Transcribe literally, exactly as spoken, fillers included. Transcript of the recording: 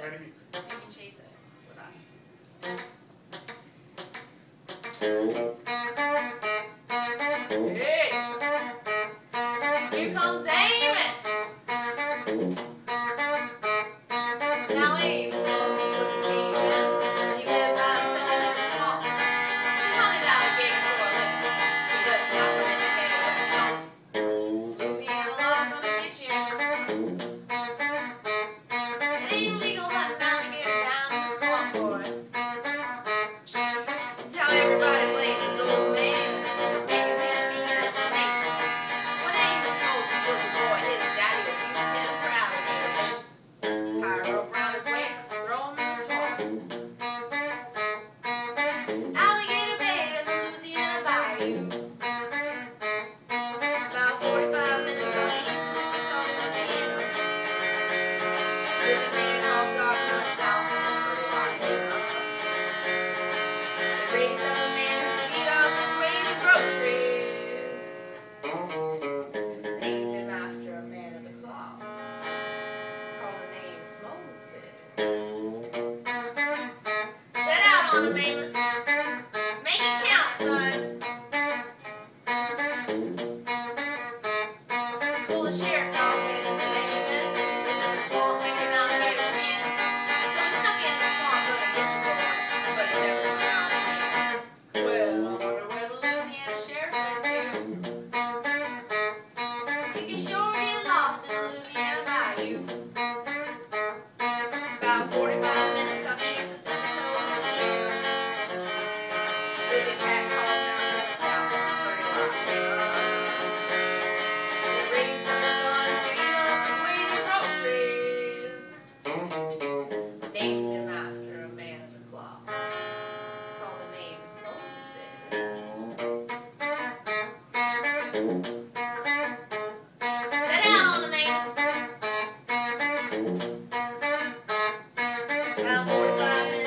this. Right. So you can chase it with that. Hey! Here comes Amos! Now Amos Moses was a Cajun. He lived by himself in a swamp. He hunted alligator for a living. He just knocked him in the head with a stone. Louisiana law gonna get you, Amos. It ain't legal hunting alligator down in the swamp, boy. Now everybody blames this old man for making him mean as a snake. When Amos Moses was a boy, his daddy would use him for alligator bait. Tie a rope around his waist, throw him in the swamp. Alligator bait in the Louisiana bayou. About forty-five minutes on the east of Kentucky, Louisiana. Really mean hog dog in the south and it's pretty Montana. They raised up a man who could eat off his weight in groceries. Named him after a man of the cloth. Called him Amos Moses. Set out on him, Amos. Make it count, son. Pull the sheriff dog in, and Amos was in the swamp making alligator skin. So he snuck in the swamp gonna get you, boy, but he never found him. Well, I wonder where the Louisiana sheriff went to. You can sure get lost in the Louisiana bayou. About forty-five minutes up east of Denver, Louisiana. There's a cat called down in the south and it's pretty Montana. They raised up a son who could eat up his weight in groceries. Named him after a man of the cloth. Called him Amos Moses. Set out on him, Amos. About forty-five minutes